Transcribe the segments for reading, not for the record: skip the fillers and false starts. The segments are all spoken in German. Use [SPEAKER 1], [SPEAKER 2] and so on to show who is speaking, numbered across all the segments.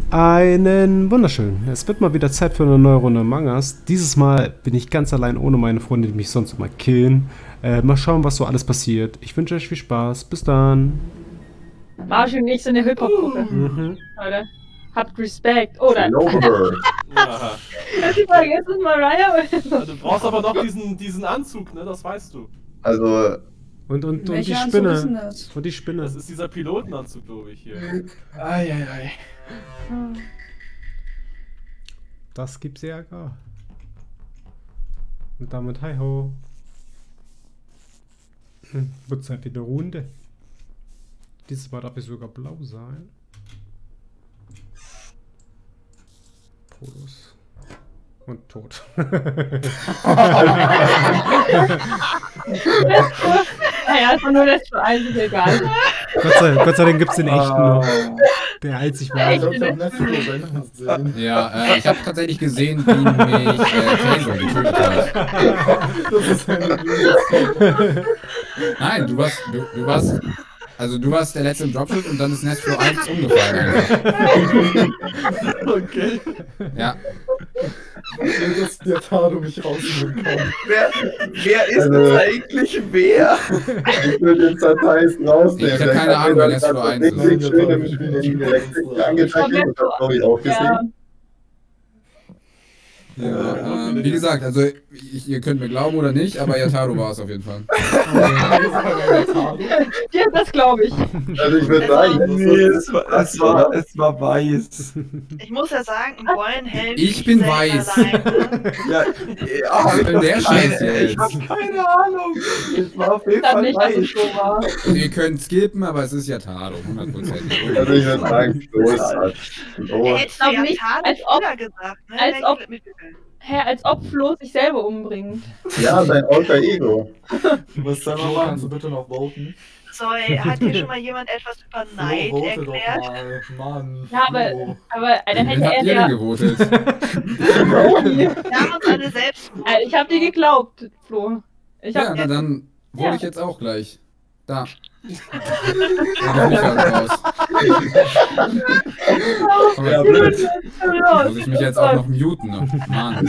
[SPEAKER 1] Einen wunderschönen. Es wird mal wieder Zeit für eine neue Runde Among Us. Dieses Mal bin ich ganz allein ohne meine Freunde, die mich sonst immer killen. Mal schauen, was so alles passiert. Ich wünsche euch viel Spaß. Bis dann.
[SPEAKER 2] Marsch und ich sind eine Hip-Hop-Gruppe. Leute, habt Respekt. Oder?
[SPEAKER 3] Ja.
[SPEAKER 2] Die Frage ist es Mariah?
[SPEAKER 3] Du brauchst aber doch diesen Anzug, ne? Das weißt du.
[SPEAKER 4] Also.
[SPEAKER 1] Und die
[SPEAKER 5] Welcher Anzug ist denn
[SPEAKER 1] Spinne.
[SPEAKER 5] das?
[SPEAKER 1] Und die Spinne.
[SPEAKER 3] Das ist dieser Pilotenanzug, glaube ich, hier.
[SPEAKER 4] Eieiei.
[SPEAKER 1] Das gibt's Ärger. Und damit hi ho. Wird Zeit für eine Runde. Dieses Mal darf ich sogar blau sein. Polos. Und tot.
[SPEAKER 2] Naja, ist nur das für eins, ist egal.
[SPEAKER 1] Gott sei Dank gibt's den echten noch. Der einzig wahre.
[SPEAKER 6] Ja, ich habe tatsächlich gesehen, wie mich Taser getötet hat.
[SPEAKER 4] Das ist eine
[SPEAKER 6] Nein, du warst. Also du warst der letzte im Dropshot und dann ist Nestflow 1 umgefallen einfach.
[SPEAKER 3] Okay.
[SPEAKER 6] Ja.
[SPEAKER 4] dass der Tado mich rausnehmen kann.
[SPEAKER 7] Wer ist das eigentlich wer?
[SPEAKER 4] Ich würde den Details rausnehmen.
[SPEAKER 6] Ich hab keine Ahnung, wer Nestflow 1 ist.
[SPEAKER 4] Richtig schön im Elektrik angetackelt und das habe ich auch gesehen.
[SPEAKER 6] Ja, wie gesagt, also ihr könnt mir glauben oder nicht, aber Yataro war es auf jeden Fall.
[SPEAKER 2] Ja, das glaube ich.
[SPEAKER 4] Also ich würde sagen,
[SPEAKER 7] Nee, es war weiß.
[SPEAKER 8] Ich muss ja sagen, im Rollenhelm.
[SPEAKER 6] Ich bin weiß.
[SPEAKER 7] Ja,
[SPEAKER 6] Was will der Scheiß
[SPEAKER 7] ich
[SPEAKER 6] jetzt?
[SPEAKER 7] hab keine Ahnung. Es war auf jeden
[SPEAKER 2] Ich glaube
[SPEAKER 7] Fall
[SPEAKER 2] nicht, dass es
[SPEAKER 7] weiß.
[SPEAKER 2] so war.
[SPEAKER 6] Ihr könnt skippen, aber es ist Yataro, 100%.
[SPEAKER 4] also ich würde sagen, so ist das. So.
[SPEAKER 8] Hättest du ja
[SPEAKER 2] nicht,
[SPEAKER 8] Tade
[SPEAKER 2] als ob-
[SPEAKER 8] früher gesagt, ne?
[SPEAKER 2] als
[SPEAKER 8] Hätte ich
[SPEAKER 2] ob-
[SPEAKER 8] mitgekriegt.
[SPEAKER 2] Hä, als ob Flo sich selber umbringt.
[SPEAKER 4] Ja, sein Alter Ego.
[SPEAKER 9] Was soll man machen? Kannst du bitte noch voten?
[SPEAKER 8] So, hat hier schon mal jemand etwas über Neid
[SPEAKER 9] Flo, vote doch
[SPEAKER 8] erklärt?
[SPEAKER 9] mal. Mann.
[SPEAKER 2] Ja,
[SPEAKER 9] Flo.
[SPEAKER 2] aber dann
[SPEAKER 6] Wen
[SPEAKER 2] hätte
[SPEAKER 6] habt
[SPEAKER 2] er
[SPEAKER 6] ihr denn
[SPEAKER 2] ja.
[SPEAKER 6] gewotet?
[SPEAKER 8] Wir haben uns alle selbst
[SPEAKER 2] Ich hab dir geglaubt, Flo. Ich
[SPEAKER 6] Ja,
[SPEAKER 2] hab
[SPEAKER 6] na
[SPEAKER 2] dir.
[SPEAKER 6] dann hole
[SPEAKER 2] Ja.
[SPEAKER 6] ich jetzt auch gleich. Da. Da bin ich halt raus.
[SPEAKER 4] Ja, blöd.
[SPEAKER 6] Muss ich mich jetzt auch noch muten? Mann.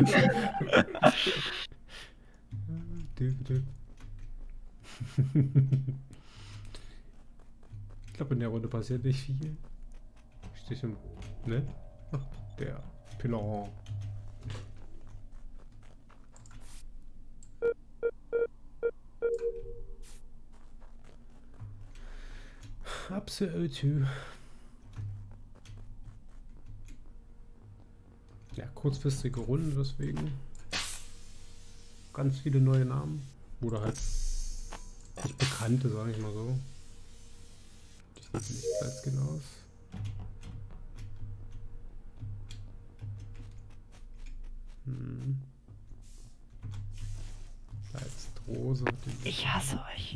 [SPEAKER 1] Ich glaube, in der Runde passiert nicht viel. Steht im. Ne? Ach, der Pilon. Absolut. Ja, kurzfristige Runde, deswegen. Ganz viele neue Namen. Oder halt nicht bekannte, sage ich mal so. Die sieht nicht als genau aus. Da ist Rose.
[SPEAKER 8] Ich hasse euch.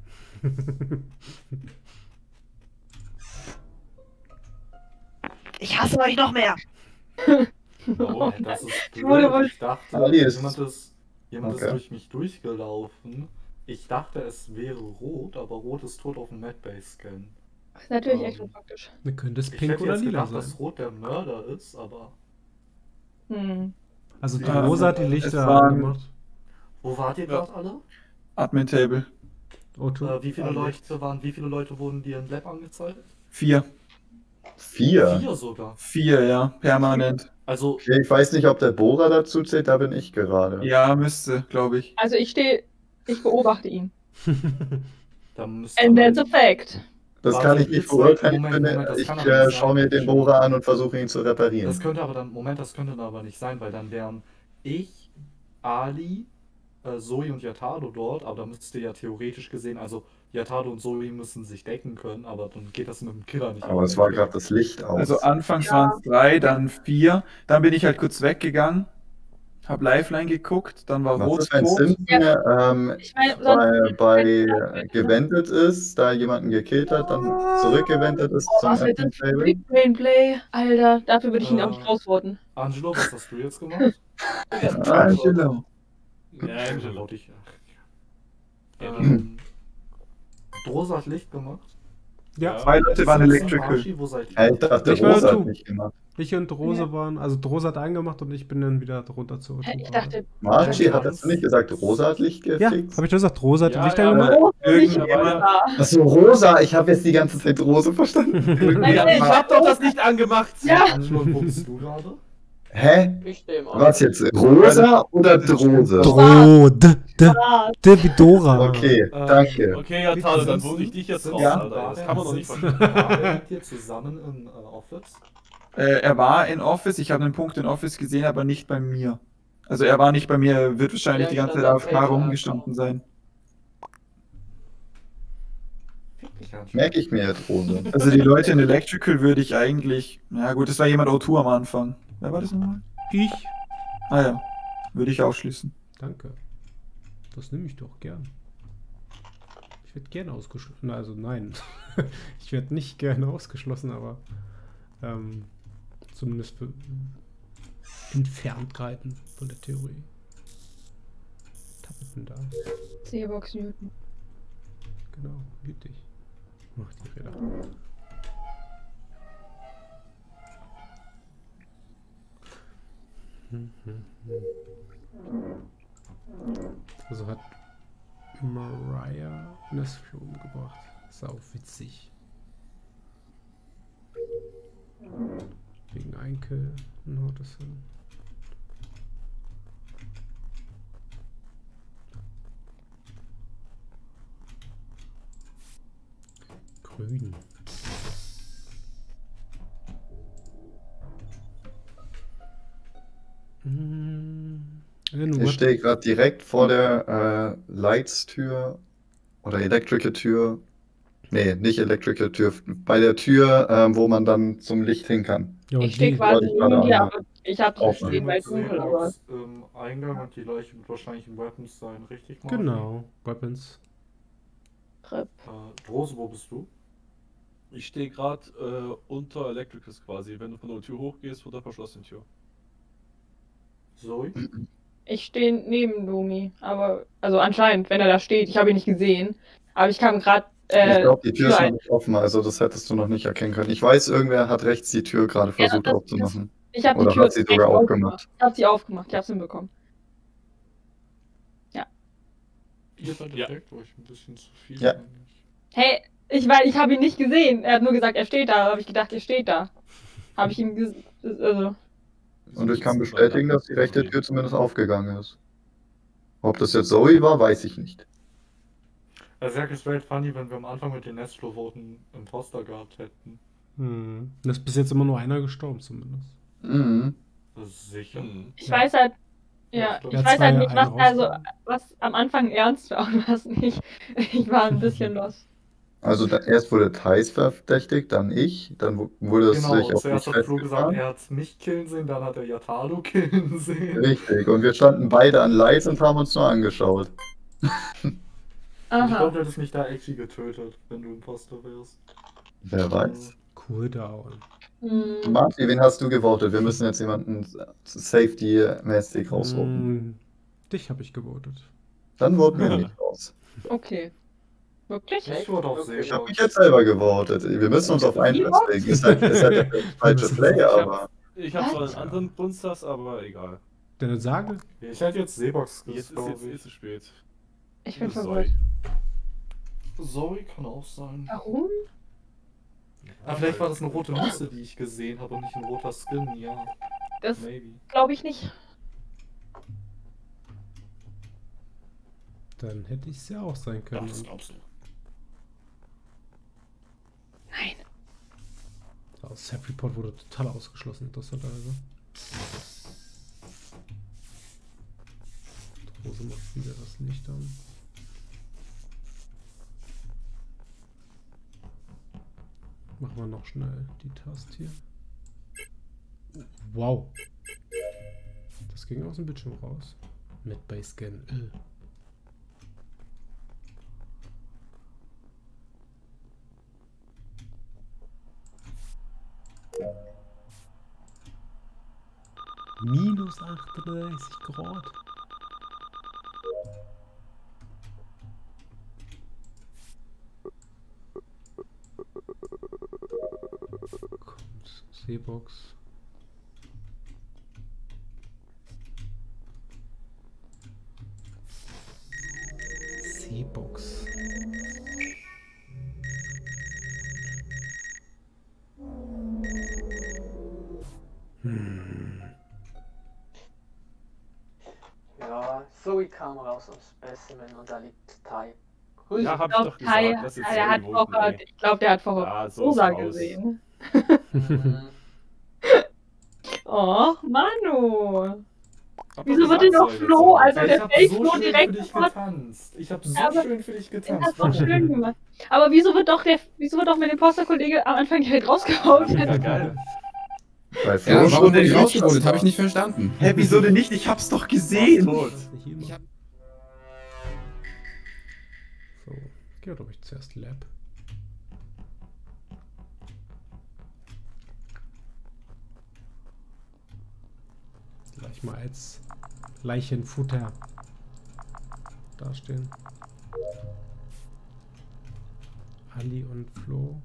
[SPEAKER 8] Ich hasse euch noch mehr.
[SPEAKER 9] Oh, das ist
[SPEAKER 2] wurde
[SPEAKER 9] blöd.
[SPEAKER 2] wohl-
[SPEAKER 9] Ich dachte,
[SPEAKER 4] Ali ist-
[SPEAKER 9] jemand ist
[SPEAKER 4] Okay.
[SPEAKER 9] durch mich durchgelaufen. Ich dachte, es wäre rot, aber rot ist tot auf dem Medbay-Scan.
[SPEAKER 2] Das ist natürlich echt unpraktisch.
[SPEAKER 1] Dann könnte es
[SPEAKER 9] Ich
[SPEAKER 1] pink
[SPEAKER 9] hätte
[SPEAKER 1] oder
[SPEAKER 9] jetzt
[SPEAKER 1] lila
[SPEAKER 9] gedacht,
[SPEAKER 1] sein.
[SPEAKER 9] dass rot der Mörder ist, aber
[SPEAKER 1] Also die
[SPEAKER 7] Ja,
[SPEAKER 1] Rosa hat die
[SPEAKER 7] es
[SPEAKER 1] Lichter
[SPEAKER 7] waren-
[SPEAKER 1] angemacht.
[SPEAKER 9] wo wart ihr gerade alle?
[SPEAKER 7] Admin Table.
[SPEAKER 1] Otto.
[SPEAKER 9] Wie viele Leute wurden dir im Lab angezeigt?
[SPEAKER 7] 4.
[SPEAKER 4] 4.
[SPEAKER 9] 4 sogar.
[SPEAKER 7] 4, ja. Permanent.
[SPEAKER 9] Also,
[SPEAKER 4] Ich weiß nicht, ob der Bohrer dazu zählt, da bin ich gerade.
[SPEAKER 7] Ja, müsste, glaube ich.
[SPEAKER 2] Also ich beobachte ihn.
[SPEAKER 9] da müsste
[SPEAKER 2] And that's a fact.
[SPEAKER 4] Das
[SPEAKER 9] Warte,
[SPEAKER 4] kann ich nicht
[SPEAKER 9] jetzt-
[SPEAKER 4] beurteilen.
[SPEAKER 9] Moment, das
[SPEAKER 4] Ich
[SPEAKER 9] kann aber nicht
[SPEAKER 4] schaue mir
[SPEAKER 9] sein.
[SPEAKER 4] den Bohrer an und versuche ihn zu reparieren.
[SPEAKER 9] das könnte dann aber nicht sein, weil dann wären ich, Ali, Zoe und Yatado dort, aber da müsste ja theoretisch gesehen, also Yatado und Zoe müssen sich decken können, aber dann geht das mit dem Killer nicht.
[SPEAKER 4] Aber es war gerade das Licht aus.
[SPEAKER 7] Also anfangs waren es 3, dann 4. Dann bin ich halt kurz weggegangen. Hab Lifeline geguckt, dann war
[SPEAKER 4] Was
[SPEAKER 7] Rot
[SPEAKER 4] ist, wenn
[SPEAKER 7] tot.
[SPEAKER 4] Simpson
[SPEAKER 2] Ich meine,
[SPEAKER 4] bei gewendet ist, da jemanden gekillt hat, dann zurückgewendet ist zum
[SPEAKER 2] was wird
[SPEAKER 4] Admin
[SPEAKER 2] das
[SPEAKER 4] Table?
[SPEAKER 2] Big Brain Play? Alter, dafür würde ich ihn auch nicht rausvoten.
[SPEAKER 9] Angelo, was hast du jetzt gemacht?
[SPEAKER 7] Angelo.
[SPEAKER 9] Ja, Angelo, dich.
[SPEAKER 4] Ah.
[SPEAKER 9] Drosa hat Licht gemacht.
[SPEAKER 1] Ja,
[SPEAKER 7] 2 Leute waren Electrical.
[SPEAKER 9] Archie, wo seid ihr?
[SPEAKER 4] Ja, ich dachte,
[SPEAKER 1] Ich war
[SPEAKER 4] Rosa
[SPEAKER 1] du.
[SPEAKER 4] hat nicht gemacht.
[SPEAKER 1] ich und Rose waren, also Rose hat eingemacht und ich bin dann wieder runter zu uns.
[SPEAKER 2] Ich dachte,
[SPEAKER 4] Marci, hattest du nicht gesagt, Rosa hat Licht
[SPEAKER 1] Ja,
[SPEAKER 4] gefixt?
[SPEAKER 1] habe ich doch gesagt, Rose hat
[SPEAKER 3] Ja,
[SPEAKER 1] Licht
[SPEAKER 3] ja,
[SPEAKER 1] angemacht?
[SPEAKER 2] oh, nicht
[SPEAKER 7] Irgendjemand-
[SPEAKER 2] da.
[SPEAKER 4] Achso, Rosa, ich habe jetzt die ganze Zeit Rose verstanden.
[SPEAKER 3] Ja, ich hab doch das nicht angemacht.
[SPEAKER 2] Ja.
[SPEAKER 9] Angelo, wo bist du gerade?
[SPEAKER 4] Hä?
[SPEAKER 8] Ich stehe im
[SPEAKER 4] Was jetzt? Rosa oder Drose?
[SPEAKER 1] De wie Dora.
[SPEAKER 4] Okay, danke.
[SPEAKER 3] Okay, ja, Tade, dann wohne ich dich jetzt raus,
[SPEAKER 4] Ja.
[SPEAKER 3] Alter. Das kann man doch nicht
[SPEAKER 9] Sitzen
[SPEAKER 3] verstehen.
[SPEAKER 9] Mit dir zusammen in Office?
[SPEAKER 7] Er war in Office, ich habe einen Punkt in Office gesehen, aber nicht bei mir. Also er war nicht bei mir, er wird wahrscheinlich
[SPEAKER 8] Ja,
[SPEAKER 7] die ganze
[SPEAKER 8] ich
[SPEAKER 7] Zeit
[SPEAKER 8] stand
[SPEAKER 7] auf
[SPEAKER 8] am
[SPEAKER 7] K
[SPEAKER 8] Feld,
[SPEAKER 7] rumgestanden sein.
[SPEAKER 4] Merke ich mir jetzt, Rose.
[SPEAKER 7] Also die Leute in Electrical würde ich eigentlich... Ja gut, es war jemand O2 am Anfang. Wer war das nochmal?
[SPEAKER 1] Ich.
[SPEAKER 7] Ah ja, würde ich ausschließen.
[SPEAKER 1] Danke. Das nehme ich doch gern. Ich werde gerne ausgeschlossen. Also nein. Ich werde nicht gerne ausgeschlossen, aber zumindest für entfernt reiten von der Theorie. Tappeten da.
[SPEAKER 2] Seebox Newton.
[SPEAKER 1] Genau, gütig. Mach die Räder. Also hat Mariah Nesflo umgebracht. Sau witzig. Wegen Einkill und haut es hin. Grün.
[SPEAKER 4] Ich stehe gerade direkt vor der Lights-Tür oder Electrical-Tür. Nee, nicht Electrical-Tür. Bei der Tür, wo man dann zum Licht hin kann.
[SPEAKER 1] Ja, und
[SPEAKER 2] Ich stehe
[SPEAKER 1] die-
[SPEAKER 2] quasi
[SPEAKER 4] wollte ich gerade
[SPEAKER 2] neben dir,
[SPEAKER 4] anmachen.
[SPEAKER 2] aber ich habe
[SPEAKER 4] Auch
[SPEAKER 2] nicht gesehen, weil es dunkel war.
[SPEAKER 9] Im Eingang und die Leiche wird wahrscheinlich im Weapons sein, richtig? Martin?
[SPEAKER 1] Genau, Weapons.
[SPEAKER 9] Rose, wo bist du?
[SPEAKER 3] Ich stehe gerade unter Electricals quasi. Wenn du von der Tür hochgehst, vor der verschlossenen Tür.
[SPEAKER 9] Zoe?
[SPEAKER 2] Ich stehe neben Domi, aber also anscheinend, wenn er da steht, ich habe ihn nicht gesehen, aber ich kam gerade
[SPEAKER 4] Ich glaube, die Tür ist noch
[SPEAKER 2] ein.
[SPEAKER 4] nicht offen, also das hättest du noch nicht erkennen können. Ich weiß, irgendwer hat rechts die Tür gerade
[SPEAKER 2] Ja,
[SPEAKER 4] versucht
[SPEAKER 2] das-
[SPEAKER 4] aufzumachen.
[SPEAKER 2] Ich habe die
[SPEAKER 4] Oder
[SPEAKER 2] Tür
[SPEAKER 4] hat sie sogar aufgemacht?
[SPEAKER 2] Ich habe sie aufgemacht, ich habe es hinbekommen.
[SPEAKER 9] Ihr seid
[SPEAKER 3] Ja.
[SPEAKER 9] direkt euch ein bisschen zu viel.
[SPEAKER 4] Ja.
[SPEAKER 9] eigentlich.
[SPEAKER 2] Hey, ich habe ihn nicht gesehen. Er hat nur gesagt, er steht da. Habe ich gedacht, er steht da. Habe ich ihm also
[SPEAKER 4] Und ich kann bestätigen, dass die rechte Tür zumindest aufgegangen ist. Ob das jetzt Zoe war, weiß ich nicht.
[SPEAKER 9] Es wäre straight funny, wenn wir am Anfang mit den Nestro-Voten Imposter gehabt hätten.
[SPEAKER 1] Hm. Da ist bis jetzt immer nur einer gestorben zumindest.
[SPEAKER 4] Mhm.
[SPEAKER 9] Das ist sicher.
[SPEAKER 2] ich weiß halt
[SPEAKER 9] Ja,
[SPEAKER 2] ja,
[SPEAKER 9] stimmt.
[SPEAKER 2] ich
[SPEAKER 1] Ja,
[SPEAKER 2] weiß
[SPEAKER 1] zwei
[SPEAKER 2] halt nicht, was
[SPEAKER 1] einen
[SPEAKER 2] also
[SPEAKER 1] rausgenommen.
[SPEAKER 2] was am Anfang ernst war und was nicht. Ich war ein bisschen lost.
[SPEAKER 4] Also erst wurde Thais verdächtigt, dann ich, dann wurde es
[SPEAKER 9] Genau,
[SPEAKER 4] sich auf
[SPEAKER 9] zuerst
[SPEAKER 4] mich
[SPEAKER 9] hat Flo gesagt,
[SPEAKER 4] festgefahren.
[SPEAKER 9] er hat mich killen sehen, dann hat er Yatalo killen sehen.
[SPEAKER 4] Richtig, und wir standen beide an Lights und haben uns nur angeschaut.
[SPEAKER 9] Ich
[SPEAKER 2] Aha.
[SPEAKER 9] glaube, du hättest mich da actually getötet, wenn du Imposter wärst.
[SPEAKER 4] Wer weiß.
[SPEAKER 1] Cooldown.
[SPEAKER 2] Hm.
[SPEAKER 4] Martin, wen hast du gewotet? Wir müssen jetzt jemanden Safety-mäßig rausholen.
[SPEAKER 1] Hm. Dich habe ich gewotet.
[SPEAKER 4] Dann voten wir nicht raus.
[SPEAKER 2] Okay. Wirklich?
[SPEAKER 9] Ich wurde auf
[SPEAKER 4] Ich habe mich
[SPEAKER 9] Seebox.
[SPEAKER 4] jetzt selber gewotet. Wir müssen uns auf einen festlegen. Ist halt der falsche Player, aber
[SPEAKER 3] Ich habe zwar einen anderen Grundsatz, aber egal.
[SPEAKER 1] Denn sage,
[SPEAKER 9] Ich hätte jetzt Seebox
[SPEAKER 3] Jetzt
[SPEAKER 9] gesagt,
[SPEAKER 3] ist
[SPEAKER 9] glaube
[SPEAKER 3] eh
[SPEAKER 9] ich.
[SPEAKER 3] zu spät.
[SPEAKER 2] Ich bin
[SPEAKER 3] Sorry.
[SPEAKER 2] verwirrt.
[SPEAKER 9] Zoe kann auch sein.
[SPEAKER 2] Warum?
[SPEAKER 9] Aber vielleicht war das eine rote Mütze, die ich gesehen habe und nicht ein roter Skin, ja.
[SPEAKER 2] Das
[SPEAKER 9] Maybe.
[SPEAKER 2] glaube ich nicht.
[SPEAKER 1] dann hätte ich es ja auch sein können. Und
[SPEAKER 9] glaubst du.
[SPEAKER 2] Nein.
[SPEAKER 1] das Self-Report wurde total ausgeschlossen, interessanterweise. Rose macht wieder das Licht an. Machen wir noch schnell die Taste hier. Wow. Das ging aus dem Bildschirm raus. Mit Basescan. Minus 38 Grad. Seebox. Seebox.
[SPEAKER 5] Ja, Zoe kam raus aus Specimen und da liegt Tai.
[SPEAKER 3] Ja, hab ich doch
[SPEAKER 2] Kai,
[SPEAKER 3] gesagt. Das ist
[SPEAKER 2] der hat
[SPEAKER 3] Zoe
[SPEAKER 2] vorher,
[SPEAKER 3] Voten, ey.
[SPEAKER 2] ich glaube, der hat vorher
[SPEAKER 3] Ja, so
[SPEAKER 2] Rosa
[SPEAKER 3] ist raus.
[SPEAKER 2] gesehen.
[SPEAKER 5] Mhm.
[SPEAKER 2] Oh, Manu.
[SPEAKER 3] Hab
[SPEAKER 2] Wieso
[SPEAKER 3] doch
[SPEAKER 2] wird denn
[SPEAKER 3] gesagt,
[SPEAKER 2] noch
[SPEAKER 3] Zoe
[SPEAKER 2] Flo?
[SPEAKER 3] jetzt.
[SPEAKER 2] Also
[SPEAKER 9] Ich
[SPEAKER 2] der
[SPEAKER 9] hab
[SPEAKER 2] Fake
[SPEAKER 9] so
[SPEAKER 2] Flo
[SPEAKER 9] schön für
[SPEAKER 2] direkt
[SPEAKER 9] dich
[SPEAKER 2] sofort.
[SPEAKER 9] getanzt. Ich hab so
[SPEAKER 2] Aber
[SPEAKER 9] schön für dich
[SPEAKER 2] Den
[SPEAKER 9] getanzt.
[SPEAKER 2] hast du doch schön gemacht. Aber wieso wird doch mein Imposter-Kollege am Anfang direkt rausgehauen?
[SPEAKER 3] Ja, geil.
[SPEAKER 4] Bei Flo
[SPEAKER 6] Ja, warum
[SPEAKER 4] schon
[SPEAKER 6] wurde ich
[SPEAKER 4] nicht
[SPEAKER 6] rausgevotet?
[SPEAKER 4] das
[SPEAKER 6] Habe ich nicht verstanden.
[SPEAKER 7] Hä, wieso denn nicht? Ich hab's doch gesehen.
[SPEAKER 3] Tot.
[SPEAKER 6] Ich hab
[SPEAKER 1] So, ich gehe glaube ich zuerst Lab. Gleich mal als Leichenfutter dastehen. Ali und Flo.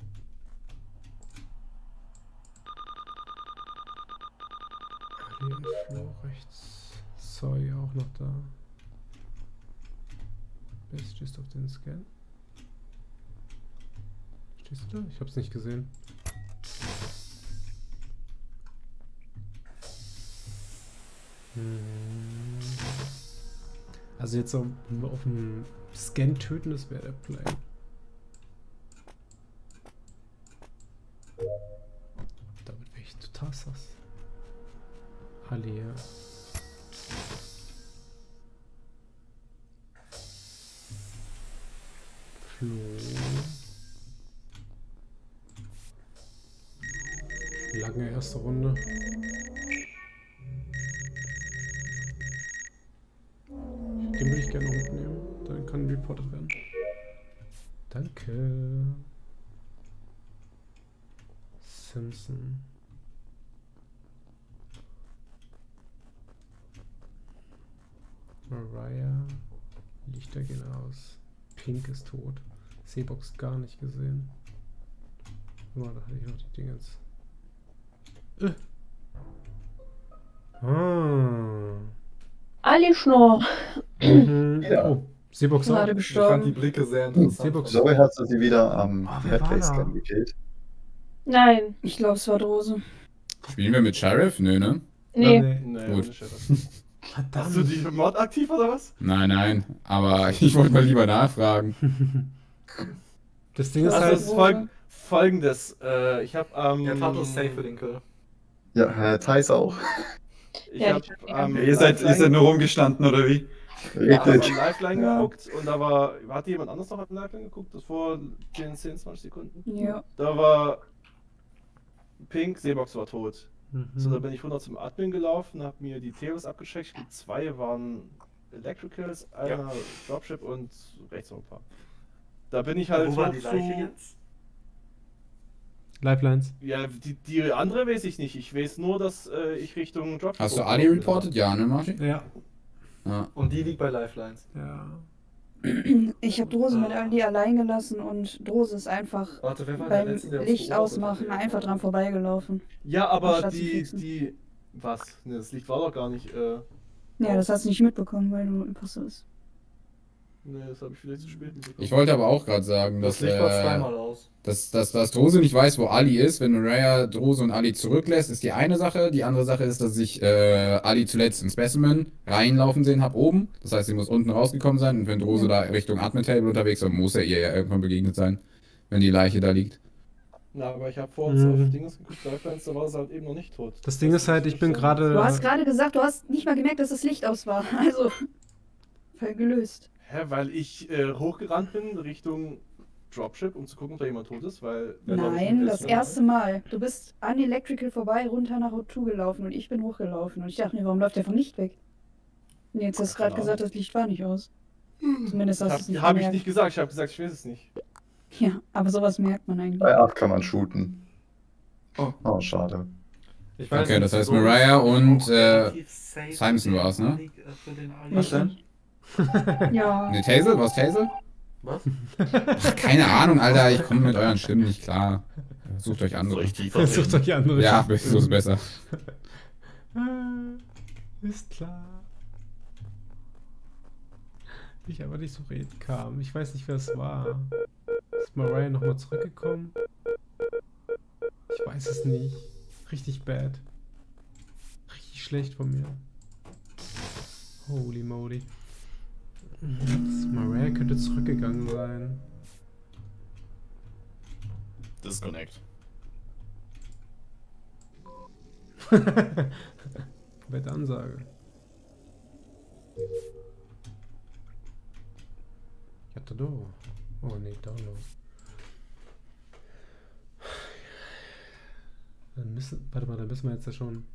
[SPEAKER 1] Ali und Flo rechts. Zoe auch noch da. Stehst du auf den Scan? Stehst du da? Ich hab's nicht gesehen. Also jetzt auf dem Scan töten, das wäre der Plan. Damit wäre ich total sass. Ali, ja. Flo. Lange erste Runde. Den würde ich gerne noch mitnehmen. Dann kann reported werden. Danke. Simpson. Mariah. Lichter gehen aus. Pink ist tot. Seebox gar nicht gesehen. Oh, da hatte ich noch die Dingens.
[SPEAKER 2] Ali Schnorr.
[SPEAKER 4] Ja.
[SPEAKER 1] Oh, Seebox auch.
[SPEAKER 2] Gerade
[SPEAKER 9] Ich fand die
[SPEAKER 2] gestorben.
[SPEAKER 9] Blicke sehr interessant.
[SPEAKER 1] Seebox.
[SPEAKER 4] Zoe hat sie wieder am
[SPEAKER 1] Ah, wer war da?
[SPEAKER 4] Headbase-Scan gekillt.
[SPEAKER 2] Nein, ich glaube, es war Drose.
[SPEAKER 6] Spielen wir mit Sheriff? Nö, ne?
[SPEAKER 2] Nee.
[SPEAKER 3] Nee,
[SPEAKER 6] Gut.
[SPEAKER 3] ohne Sheriff.
[SPEAKER 1] Verdammt.
[SPEAKER 3] Hast du die Mod aktiv oder was?
[SPEAKER 6] Nein, nein. Aber ich wollte mal lieber nachfragen.
[SPEAKER 1] Das Ding ist
[SPEAKER 3] Also
[SPEAKER 1] halt.
[SPEAKER 3] es ist folgendes. Ich habe
[SPEAKER 9] Der Tato ist safe für den Kill.
[SPEAKER 4] Ja, Thais auch.
[SPEAKER 3] Ich
[SPEAKER 2] Ja,
[SPEAKER 3] habe
[SPEAKER 2] die-
[SPEAKER 3] am
[SPEAKER 7] Ihr seid nur rumgestanden, oder wie?
[SPEAKER 4] Richtig.
[SPEAKER 3] am Lifeline
[SPEAKER 7] Ja.
[SPEAKER 3] geguckt und da hatte jemand anders noch am Lifeline geguckt, das vor 10, 20 Sekunden.
[SPEAKER 2] Ja.
[SPEAKER 3] Da war Pink, Seebox war tot. So, da
[SPEAKER 1] Mhm.
[SPEAKER 3] bin ich runter zum Admin gelaufen, habe mir die Theos abgecheckt. Ich glaube, 2 waren Electricals, einer Dropship und rechts noch ein paar. Da bin ich halt
[SPEAKER 9] Wo war
[SPEAKER 3] hoch
[SPEAKER 9] die
[SPEAKER 3] zu...
[SPEAKER 9] Leiche jetzt?
[SPEAKER 1] Lifelines.
[SPEAKER 3] Ja, die andere weiß ich nicht. Ich weiß nur, dass ich Richtung Dropship...
[SPEAKER 6] Hast du
[SPEAKER 3] hochgelaufen
[SPEAKER 6] Ali
[SPEAKER 3] bin.
[SPEAKER 6] reported? Ja, ne, Martin?
[SPEAKER 1] Ja.
[SPEAKER 6] Ja.
[SPEAKER 9] Und die liegt bei Lifelines.
[SPEAKER 1] Ja.
[SPEAKER 10] Ich habe Drose mit Ali allein gelassen und Drose ist einfach
[SPEAKER 9] Warte, wer war der
[SPEAKER 10] beim
[SPEAKER 9] Letzte, der uns
[SPEAKER 10] Licht
[SPEAKER 9] beobachtet
[SPEAKER 10] ausmachen
[SPEAKER 9] hat?
[SPEAKER 10] einfach dran vorbeigelaufen.
[SPEAKER 3] Ja, aber
[SPEAKER 10] Anstatt zu
[SPEAKER 3] die...
[SPEAKER 10] fixen.
[SPEAKER 3] Was? Ne, das Licht war doch gar nicht...
[SPEAKER 10] Ja, das hast du nicht mitbekommen, weil du Imposter bist.
[SPEAKER 3] Ne, das habe ich vielleicht zu spät mitbekommen.
[SPEAKER 6] Ich wollte aber auch gerade sagen,
[SPEAKER 9] Das
[SPEAKER 6] dass,
[SPEAKER 9] Licht war zweimal aus.
[SPEAKER 6] dass Drose nicht weiß, wo Ali ist. Wenn Mariah Drose und Ali zurücklässt, ist die eine Sache. Die andere Sache ist, dass ich Ali zuletzt in Specimen reinlaufen sehen habe oben. Das heißt, sie muss unten rausgekommen sein. Und wenn Drose da Richtung Admin-Table unterwegs war, muss er ihr ja irgendwann begegnet sein, wenn die Leiche da liegt.
[SPEAKER 3] Na, aber ich habe vor uns auf Dinges geguckt, Lifelines, da war sie halt eben noch nicht tot.
[SPEAKER 1] Das Ding ist halt, ich bin
[SPEAKER 3] so-
[SPEAKER 1] gerade.
[SPEAKER 10] Du hast gerade gesagt, du hast nicht mal gemerkt, dass das Licht aus war. Also, voll gelöst.
[SPEAKER 3] Hä, weil ich hochgerannt bin Richtung Dropship, um zu gucken, ob da jemand tot ist, weil... wenn da
[SPEAKER 10] Nein,
[SPEAKER 3] nicht
[SPEAKER 10] das
[SPEAKER 3] ist,
[SPEAKER 10] erste Mal. Du bist an Electrical vorbei, runter nach O2 gelaufen und ich bin hochgelaufen. Und ich dachte mir, warum läuft der vom Licht weg? Und jetzt hast du gerade
[SPEAKER 3] Keine
[SPEAKER 10] gesagt, das Licht war nicht aus. Zumindest hast du es nicht
[SPEAKER 3] Habe ich
[SPEAKER 10] gemerkt.
[SPEAKER 3] nicht gesagt, ich habe gesagt, ich weiß es nicht.
[SPEAKER 10] Ja, aber sowas merkt man eigentlich.
[SPEAKER 4] Bei 8 kann man shooten.
[SPEAKER 7] Oh.
[SPEAKER 4] Oh, schade.
[SPEAKER 9] Ich weiß
[SPEAKER 6] Okay,
[SPEAKER 9] nicht,
[SPEAKER 6] das heißt
[SPEAKER 9] so-
[SPEAKER 6] Mariah und
[SPEAKER 9] auch relativ safe
[SPEAKER 6] Simon
[SPEAKER 9] für
[SPEAKER 6] war's,
[SPEAKER 9] den
[SPEAKER 6] ne?
[SPEAKER 9] Ali- für den Ali.
[SPEAKER 7] Was denn?
[SPEAKER 10] Ja.
[SPEAKER 6] Ne, Tazel? Was Tazel?
[SPEAKER 9] Was?
[SPEAKER 6] Ach, keine Ahnung, Alter. Ich komme mit euren Stimmen nicht klar. Sucht euch andere.
[SPEAKER 9] Soll ich tiefer
[SPEAKER 1] Sucht
[SPEAKER 9] reden?
[SPEAKER 1] euch andere.
[SPEAKER 6] Ja, so ist besser.
[SPEAKER 1] Ist klar. Ich aber nicht so reden kam. Ich weiß nicht, wer es war. Ist Mariah nochmal zurückgekommen? Ich weiß es nicht. Richtig bad. Richtig schlecht von mir. Holy moly. Mariah könnte zurückgegangen sein.
[SPEAKER 6] Disconnect.
[SPEAKER 1] Wette Ansage. Yatado. Oh nee, Download. Dann müssen. Warte mal, dann müssen wir jetzt ja schon.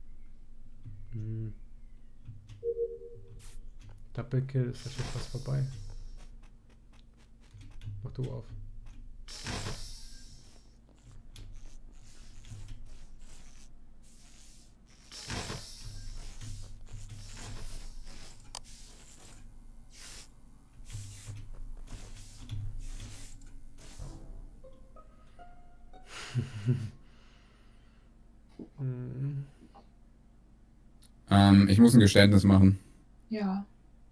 [SPEAKER 1] Double Kill ist ja schon fast vorbei. Mach du auf.
[SPEAKER 6] Ich muss ein Geständnis machen.
[SPEAKER 10] Ja.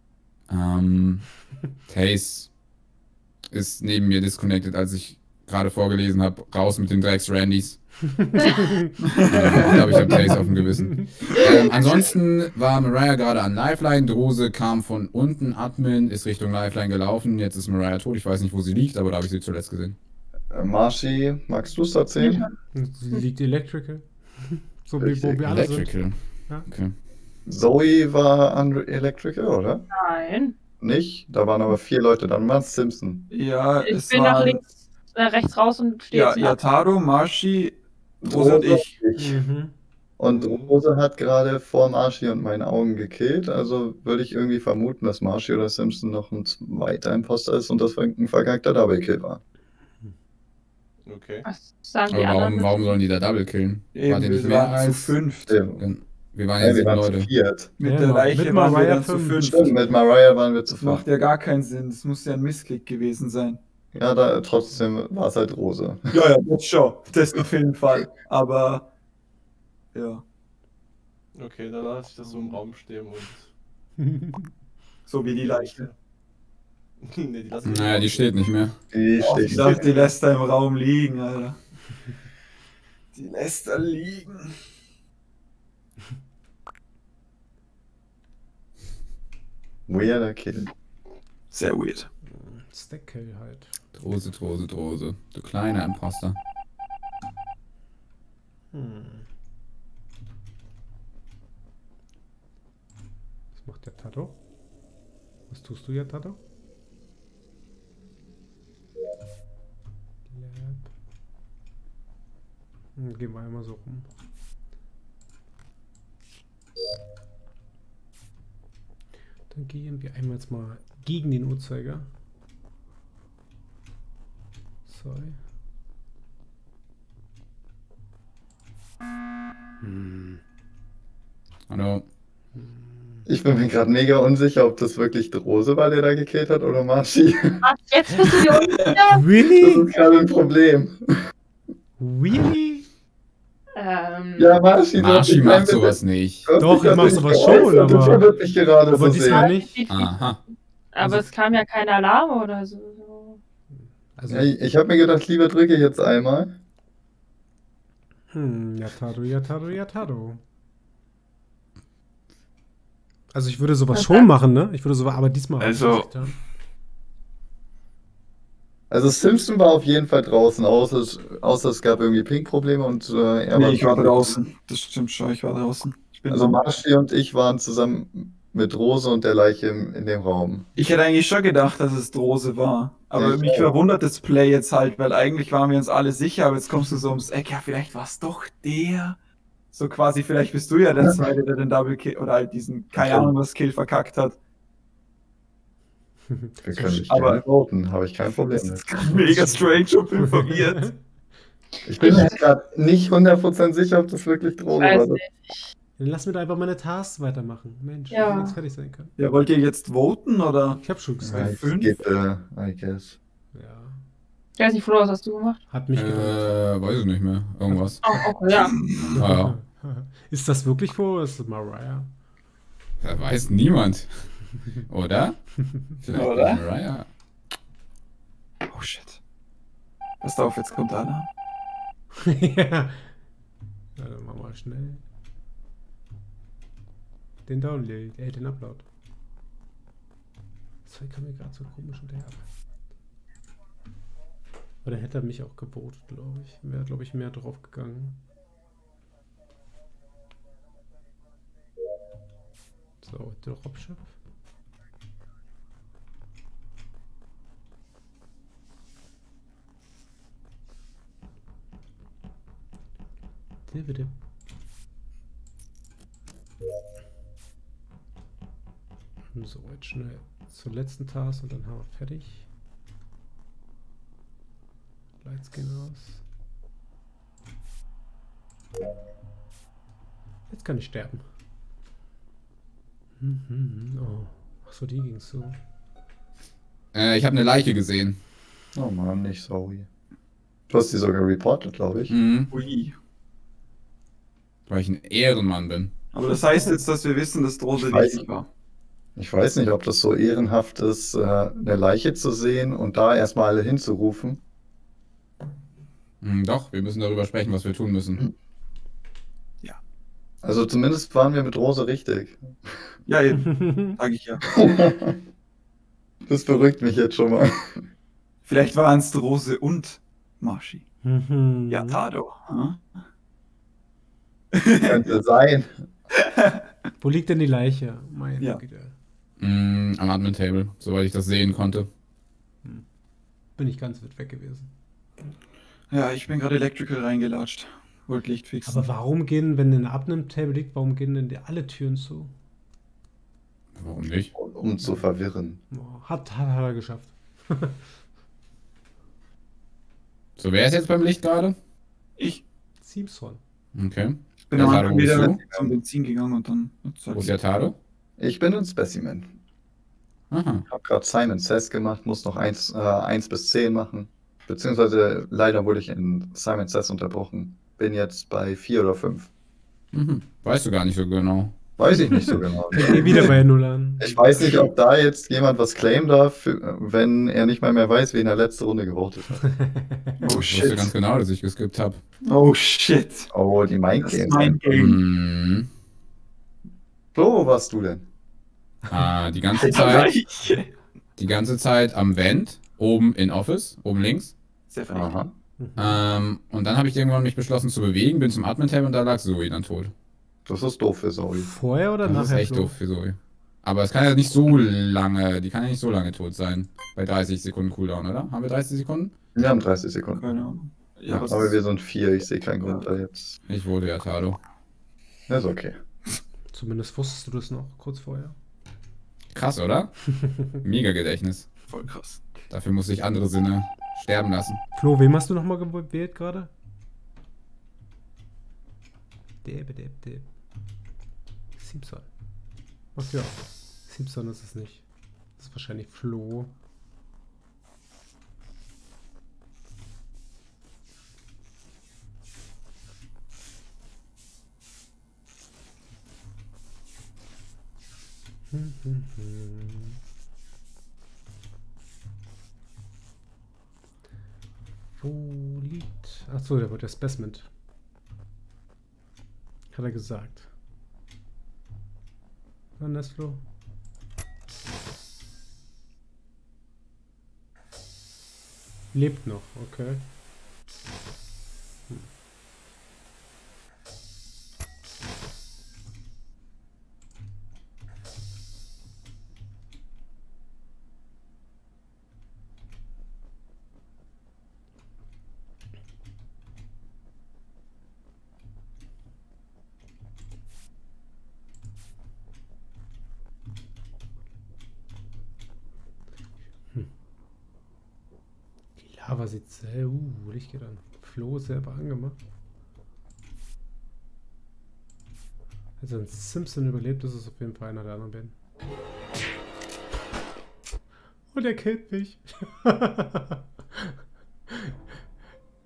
[SPEAKER 6] Taze ist neben mir disconnected, als ich gerade vorgelesen habe, raus mit den Drecks-Randys. Ich glaube, ich habe Taze auf dem Gewissen. Ansonsten war Mariah gerade an Lifeline, Drose kam von unten, Admin ist Richtung Lifeline gelaufen, jetzt ist Mariah tot, ich weiß nicht, wo sie liegt, aber da habe ich sie zuletzt gesehen.
[SPEAKER 4] Marschi, magst du es erzählen?
[SPEAKER 1] Sie liegt Electrical. So wie wo wir alle sind.
[SPEAKER 6] Electrical.
[SPEAKER 1] Ja.
[SPEAKER 6] Okay.
[SPEAKER 4] Zoe war an Electrical, oder?
[SPEAKER 2] Nein.
[SPEAKER 4] Nicht? Da waren aber 4 Leute, dann war es Simpson.
[SPEAKER 7] Ja,
[SPEAKER 2] Ich
[SPEAKER 7] es
[SPEAKER 2] bin nach
[SPEAKER 7] waren
[SPEAKER 2] links, rechts raus und stehe
[SPEAKER 7] ja,
[SPEAKER 2] jetzt ab.
[SPEAKER 7] Yataro, Marschi, Rose und ich.
[SPEAKER 4] Und Rose hat gerade vor Marschi und meinen Augen gekillt, also würde ich irgendwie vermuten, dass Marschi oder Simpson noch ein zweiter Imposter ist und das ein verkackter Double-Kill war.
[SPEAKER 3] Okay.
[SPEAKER 2] Was sagen
[SPEAKER 6] Aber
[SPEAKER 2] die anderen?
[SPEAKER 6] warum sollen die da Double killen?
[SPEAKER 7] Eben,
[SPEAKER 6] War die nicht
[SPEAKER 7] wir
[SPEAKER 6] mehr
[SPEAKER 7] waren zu
[SPEAKER 6] als...
[SPEAKER 7] 5.
[SPEAKER 6] Wir waren
[SPEAKER 4] Ja,
[SPEAKER 6] ja
[SPEAKER 4] wir
[SPEAKER 6] 7
[SPEAKER 4] waren zu
[SPEAKER 6] Leute.
[SPEAKER 4] 4.
[SPEAKER 7] Mit
[SPEAKER 1] Ja,
[SPEAKER 7] der Leiche
[SPEAKER 1] mit
[SPEAKER 7] waren wir
[SPEAKER 1] Mariah
[SPEAKER 7] dann zu
[SPEAKER 1] 5.
[SPEAKER 7] 5.
[SPEAKER 4] Stimmt, mit Mariah waren wir zu
[SPEAKER 7] Das
[SPEAKER 4] 5.
[SPEAKER 7] macht ja gar keinen Sinn. Das muss ja ein Missklick gewesen sein.
[SPEAKER 4] Ja, da, trotzdem war es halt Rose.
[SPEAKER 7] Ja, ja, das schon. Das auf jeden Fall. Aber ja,
[SPEAKER 3] Okay, dann lasse ich das so im Raum stehen und.
[SPEAKER 7] so wie die Leiche.
[SPEAKER 3] Nee, die lassen
[SPEAKER 6] Naja, die steht nicht mehr.
[SPEAKER 4] Die
[SPEAKER 7] Oh,
[SPEAKER 4] steht
[SPEAKER 7] ich dachte, die lässt da im Raum liegen, Alter. Die lässt da liegen.
[SPEAKER 4] weirder Kill.
[SPEAKER 7] Sehr weird.
[SPEAKER 1] Stack-Kill halt.
[SPEAKER 6] Drose, Drose, Drose. Du kleiner Imposter.
[SPEAKER 1] Was macht der Tato? Was tust du hier, Tato? Lab. Gehen wir einmal so rum. Dann gehen wir einmal jetzt mal gegen den Uhrzeiger. Sorry.
[SPEAKER 6] Hallo.
[SPEAKER 4] Ich bin mir gerade mega unsicher, ob das wirklich Drose war, der da gekillt hat, oder Marschi.
[SPEAKER 2] Was, jetzt bist du hier unten wieder?
[SPEAKER 4] Das
[SPEAKER 1] Really?
[SPEAKER 4] ist gerade ein Problem.
[SPEAKER 1] Really?
[SPEAKER 4] Ja, Marschi,
[SPEAKER 6] Marschi macht sowas nicht.
[SPEAKER 1] Doch, ich mach sowas schon,
[SPEAKER 4] Das
[SPEAKER 1] aber-
[SPEAKER 4] verwirrt mich gerade
[SPEAKER 1] Aber
[SPEAKER 4] so
[SPEAKER 1] diesmal
[SPEAKER 4] sehr.
[SPEAKER 1] nicht.
[SPEAKER 6] Aha.
[SPEAKER 2] Aber es kam ja kein Alarm oder so.
[SPEAKER 1] Also,
[SPEAKER 4] Ja, ich habe mir gedacht, lieber drücke ich jetzt einmal.
[SPEAKER 1] Yatado, Yatado, Yatado. Also ich würde sowas schon machen, ne? Ich würde sowas, aber diesmal hab ich
[SPEAKER 7] Also-
[SPEAKER 1] nicht getan.
[SPEAKER 4] Also Simpson war auf jeden Fall draußen, außer es gab irgendwie Ping-Probleme und er
[SPEAKER 7] Nee, ich war draußen. Das stimmt schon, ich war draußen. Ich bin
[SPEAKER 4] Also Marschi und ich waren zusammen mit Rose und der Leiche in dem Raum.
[SPEAKER 7] Ich hätte eigentlich schon gedacht, dass es Drose war. Aber
[SPEAKER 4] Ich
[SPEAKER 7] mich
[SPEAKER 4] auch.
[SPEAKER 7] verwundert das Play jetzt halt, weil eigentlich waren wir uns alle sicher, aber jetzt kommst du so ums Eck, ja, vielleicht war es doch der. So quasi, vielleicht bist du ja der Zweite, der den Double Kill oder halt diesen, keine Ahnung, was Kill verkackt hat.
[SPEAKER 4] Wir können nicht
[SPEAKER 7] Aber-
[SPEAKER 4] gerne voten, habe ich kein Problem
[SPEAKER 7] Das
[SPEAKER 4] mit.
[SPEAKER 7] ist gerade mega strange und bin verwirrt.
[SPEAKER 4] Ich bin mir gerade nicht 100% sicher, ob das wirklich Droge
[SPEAKER 2] Weiß
[SPEAKER 4] war.
[SPEAKER 2] nicht.
[SPEAKER 1] Dann lass mir doch einfach meine Tasks weitermachen. Mensch,
[SPEAKER 2] Ja.
[SPEAKER 1] ich will jetzt fertig sein können.
[SPEAKER 7] Ja, wollt ihr jetzt voten oder?
[SPEAKER 1] Ich hab schon
[SPEAKER 4] Ja,
[SPEAKER 1] gesagt.
[SPEAKER 4] es geht, I guess.
[SPEAKER 1] Ja.
[SPEAKER 2] Ich weiß nicht, Flo, was hast du gemacht?
[SPEAKER 1] Hat mich gewundert.
[SPEAKER 6] Weiß ich nicht mehr. Irgendwas.
[SPEAKER 2] Oh, okay, ja.
[SPEAKER 6] Ja.
[SPEAKER 1] Ist das wirklich Flo oder ist das Mariah?
[SPEAKER 6] Da weiß niemand. Oder? Vielleicht
[SPEAKER 7] Oder?
[SPEAKER 6] Mariah.
[SPEAKER 7] Oh shit. Passt auf, jetzt kommt Alarm.
[SPEAKER 1] Ja. Ja, dann machen wir mal schnell den Download, den Upload. Das kam mir gerade so komisch und herab. Oder hätte er mich auch gebotet, glaube ich. Wäre, glaube ich, mehr drauf gegangen. So, Dropship. Bitte. So, jetzt schnell zur letzten Task und dann haben wir fertig. Lights gehen aus. Jetzt kann ich sterben. Oh. Achso, die ging so.
[SPEAKER 6] Ich habe eine Leiche gesehen.
[SPEAKER 4] Oh Mann, nicht sorry. Du hast die sogar reportet, glaube ich.
[SPEAKER 6] Mhm.
[SPEAKER 7] Ui.
[SPEAKER 6] Weil ich ein Ehrenmann bin.
[SPEAKER 7] Aber das heißt jetzt, dass wir wissen, dass Drose
[SPEAKER 4] Ich weiß
[SPEAKER 7] richtig war.
[SPEAKER 4] Ich weiß nicht, ob das so ehrenhaft ist, eine Leiche zu sehen und da erstmal alle hinzurufen.
[SPEAKER 6] Doch, wir müssen darüber sprechen, was wir tun müssen.
[SPEAKER 4] Also zumindest waren wir mit Rose richtig.
[SPEAKER 7] Ja, sag ich ja.
[SPEAKER 4] Das beruhigt mich jetzt schon mal.
[SPEAKER 7] Vielleicht waren es Drose und Marschi. Ja, Tado. Hm?
[SPEAKER 4] Könnte sein.
[SPEAKER 1] Wo liegt denn die Leiche? Meine
[SPEAKER 7] Ja.
[SPEAKER 1] Güte.
[SPEAKER 6] Am Admin-Table, soweit ich das sehen konnte.
[SPEAKER 1] Bin ich ganz weit weg gewesen.
[SPEAKER 7] Ja, ich bin gerade Electrical reingelatscht. Wollte Licht fixen.
[SPEAKER 1] Aber warum gehen, wenn eine Abnimm-Table liegt, warum gehen denn die alle Türen zu?
[SPEAKER 6] Warum nicht?
[SPEAKER 4] Um zu verwirren.
[SPEAKER 1] Oh, hat er geschafft.
[SPEAKER 6] So, wer ist jetzt beim Licht gerade?
[SPEAKER 7] Ich
[SPEAKER 1] Simpson.
[SPEAKER 6] Okay.
[SPEAKER 7] bin
[SPEAKER 6] Ja,
[SPEAKER 7] am
[SPEAKER 6] Tado,
[SPEAKER 7] Anfang
[SPEAKER 6] wo bist
[SPEAKER 7] wieder
[SPEAKER 6] du?
[SPEAKER 7] zum Benzin gegangen und dann...
[SPEAKER 6] Wo ist der Tado?
[SPEAKER 4] Ich bin ein Specimen.
[SPEAKER 6] Aha.
[SPEAKER 4] Hab gerade Simon Says gemacht, muss noch 1 bis 10 machen. Beziehungsweise leider wurde ich in Simon Says unterbrochen. Bin jetzt bei 4 oder 5.
[SPEAKER 6] Weißt du gar nicht so genau.
[SPEAKER 4] Weiß ich nicht so genau.
[SPEAKER 1] Ich gehe wieder bei 0 an.
[SPEAKER 4] Ich weiß nicht, ob da jetzt jemand was claimen darf, wenn er nicht mal mehr weiß, wen er letzte Runde gewotet hat.
[SPEAKER 7] Oh
[SPEAKER 6] Ich wusste
[SPEAKER 7] shit.
[SPEAKER 6] ganz genau, dass ich geskippt habe.
[SPEAKER 7] Oh shit.
[SPEAKER 4] Oh, die Mind
[SPEAKER 7] Das ist
[SPEAKER 4] Games.
[SPEAKER 7] mein Game.
[SPEAKER 4] Flo, wo warst du denn?
[SPEAKER 6] Die ganze Zeit am Vent, oben in Office, oben links.
[SPEAKER 7] Sehr verdammt.
[SPEAKER 4] Aha.
[SPEAKER 6] Und dann habe ich irgendwann mich beschlossen zu bewegen, bin zum Admin-Tab und da lag Zoe dann tot.
[SPEAKER 4] Das ist doof für Zoe.
[SPEAKER 1] Vorher oder
[SPEAKER 6] Das
[SPEAKER 1] nachher?
[SPEAKER 6] ist echt
[SPEAKER 1] Flo?
[SPEAKER 6] doof für Zoe. Aber es kann ja nicht so lange, die kann ja nicht so lange tot sein. Bei 30 Sekunden Cooldown, oder? Haben wir 30 Sekunden?
[SPEAKER 4] Wir haben 30 Sekunden.
[SPEAKER 7] Keine Ahnung. Ja, was
[SPEAKER 4] Aber wir sind 4, ich sehe keinen Grund da jetzt.
[SPEAKER 6] Ich wurde ja Tado.
[SPEAKER 4] Das ist okay.
[SPEAKER 1] Zumindest wusstest du das noch kurz vorher.
[SPEAKER 6] Krass, oder? Mega Gedächtnis.
[SPEAKER 7] voll krass.
[SPEAKER 6] Dafür muss ich andere Sinne sterben lassen.
[SPEAKER 1] Flo, wem hast du nochmal gewählt gerade? Deb. Simpson. Ach ja. Simpson ist es nicht. Das ist wahrscheinlich Flo. Wo liegt... Achso, der wird der Specimen. Hat er gesagt. Wann ist Flo? Lebt noch, okay. Lava sieht sehr, Licht geht an. Flo ist selber angemacht. Also wenn Simpson überlebt, ist es auf jeden Fall einer der anderen beiden. Und er killt mich.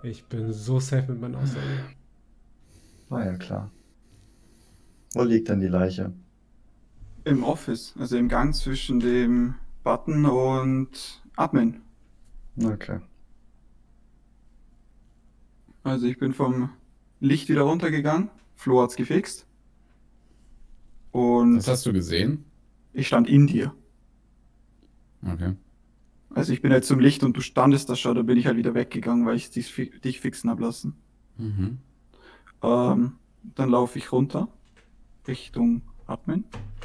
[SPEAKER 1] Ich bin so safe mit meinen Aussagen.
[SPEAKER 4] War ja klar. Wo liegt denn die Leiche?
[SPEAKER 7] Im Office, also im Gang zwischen dem Button und Admin.
[SPEAKER 4] Okay.
[SPEAKER 7] Also ich bin vom Licht wieder runtergegangen. Flo hat's gefixt. Und
[SPEAKER 6] Was hast du gesehen?
[SPEAKER 7] ich stand in dir.
[SPEAKER 6] Okay.
[SPEAKER 7] Also ich bin halt zum Licht und du standest da schon, da bin ich halt wieder weggegangen, weil ich dich fixen hab lassen.
[SPEAKER 6] Mhm.
[SPEAKER 7] Dann laufe ich runter Richtung Admin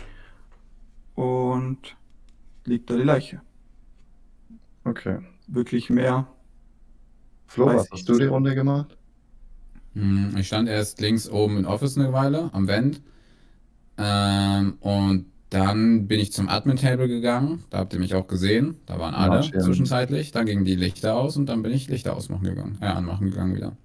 [SPEAKER 7] und liegt da die Leiche.
[SPEAKER 4] Okay.
[SPEAKER 7] Wirklich mehr.
[SPEAKER 4] Flo,
[SPEAKER 7] Weiß
[SPEAKER 4] was
[SPEAKER 7] ich
[SPEAKER 4] hast du die Runde gemacht?
[SPEAKER 6] Ich stand erst links oben im Office eine Weile, am Vent. Und dann bin ich zum Admin-Table gegangen. Da habt ihr mich auch gesehen. Da waren alle
[SPEAKER 4] Marsch, ja.
[SPEAKER 6] zwischenzeitlich. Dann gingen die Lichter aus und dann bin ich Lichter ausmachen gegangen. Anmachen gegangen wieder.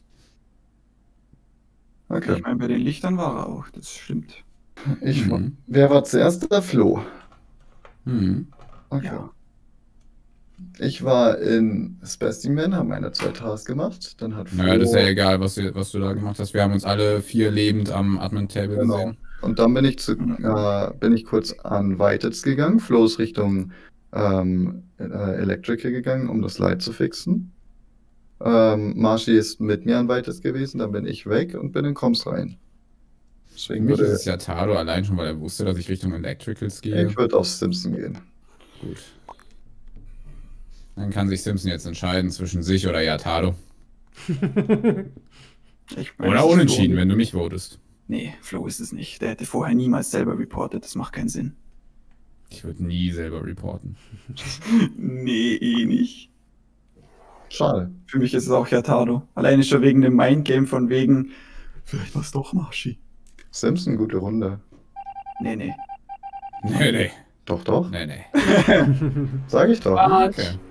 [SPEAKER 4] Okay.
[SPEAKER 7] Ich meine, bei den Lichtern war er auch, das stimmt.
[SPEAKER 6] Mhm.
[SPEAKER 4] Wer war zuerst? Der Flo.
[SPEAKER 6] Mhm.
[SPEAKER 4] Okay.
[SPEAKER 7] Ja.
[SPEAKER 4] Ich war in Specimen, habe meine 2 Tasks gemacht. Dann hat Flo.
[SPEAKER 6] Naja, das ist ja egal, was du da gemacht hast. Wir haben uns alle 4 lebend am Admin-Table
[SPEAKER 4] Genau.
[SPEAKER 6] gesehen.
[SPEAKER 4] Und dann bin ich kurz an Whiteheads gegangen. Flo ist Richtung Electrical gegangen, um das Light zu fixen. Marshy ist mit mir an Whiteheads gewesen, dann bin ich weg und bin in Comms rein.
[SPEAKER 6] Für
[SPEAKER 4] Deswegen
[SPEAKER 6] mich ist
[SPEAKER 4] würde
[SPEAKER 6] es ja Tado allein schon, weil er wusste, dass ich Richtung Electricals gehe.
[SPEAKER 4] ich würde auf Simpson gehen.
[SPEAKER 6] Gut. Dann kann sich Simpson jetzt entscheiden zwischen sich oder Yatado.
[SPEAKER 7] Ich meine,
[SPEAKER 6] Oder
[SPEAKER 7] es ist
[SPEAKER 6] unentschieden,
[SPEAKER 7] Flo.
[SPEAKER 6] wenn du mich votest.
[SPEAKER 7] Nee, Flo ist es nicht. Der hätte vorher niemals selber reportet, das macht keinen Sinn.
[SPEAKER 6] Ich würde nie selber reporten.
[SPEAKER 7] Nee, eh nicht.
[SPEAKER 4] Schade.
[SPEAKER 7] Für mich ist es auch Yatado. Alleine schon wegen dem Mindgame von wegen, vielleicht war es doch Marshy.
[SPEAKER 4] Simpson, gute Runde.
[SPEAKER 7] Nee, nee.
[SPEAKER 6] Nee.
[SPEAKER 4] Doch, doch.
[SPEAKER 6] Nee.
[SPEAKER 4] Sag ich doch.
[SPEAKER 2] Quatsch.
[SPEAKER 6] Okay.